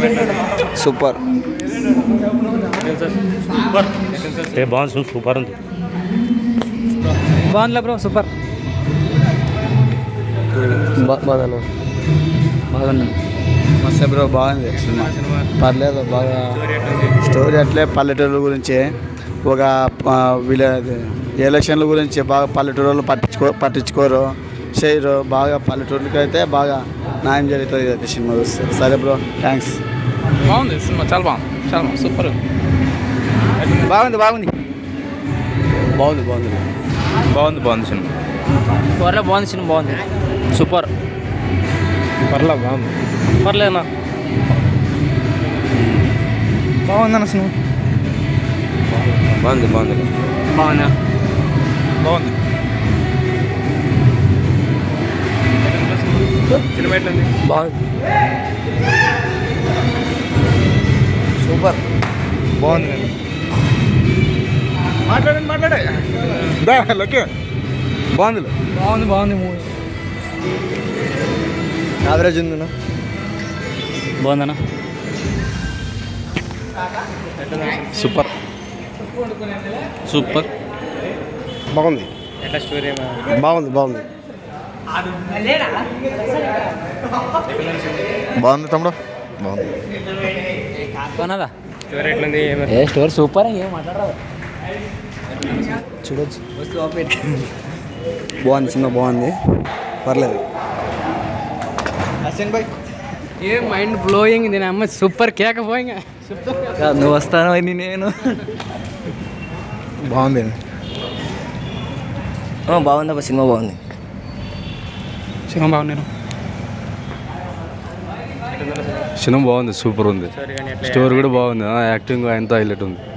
super బాగుంది super ఉంది బాగుందిలే బ్రో సూపర్ బాగుంది మస్తు బ్రో బాగుంది సినిమా పర్లేదు బాగా స్టోరీ అట్లే పల్లెటూరు గురించి ఒక వీళ్ళ ఎలక్షన్ల గురించి బాగా పల్లెటూరు పట్టించుకోరు చేయరు బాగా పల్లెటూరులకి అయితే బాగా న్యాయం జరుగుతుంది అయితే సినిమా చూస్తే సరే బ్రో థ్యాంక్స్ బాగుంది సినిమా చాలా బాగుంది సూపర్ బాగుంది బాగుంది బాగుంది బాగుంది బాగుంది బాగుంది సినిమా బాగుంది సినిమా బాగుంది సూపర్ బాగుంది పర్లేదన్నా బాగుందన్న సినిమా బాగుంది బాగుందా బాగుంది సినిమా ఎట్లుంది బాగుంది సూపర్ బాగుంది మాట్లాడే ఓకే బాగుంది మూవీ యావరేజ్ ఉందన్నా బాగుందన్నా సూపర్ బాగుంది ఎట్లా స్టోరీ బాగుంది బాగుంది తమ్ముడు బాగుంది బాగున్నదా స్టోరీ ఎట్లుంది స్టోరీ సూపర్ ఏం మాట్లాడరా చూడొచ్చు బాగుంది సినిమా బాగుంది పర్లేదు ఏ మైండ్ బ్లోయింగ్ దీని అమ్మ సూపర్ కేక పోయింగా నువ్వు వస్తాను అని నేను బాగుంది బాగుంది సినిమా బాగుంది సినిమా బాగుంది సినిమా బాగుంది సూపర్ ఉంది స్టోరీ కూడా బాగుంది యాక్టింగ్ అంతా హైలైట్ ఉంది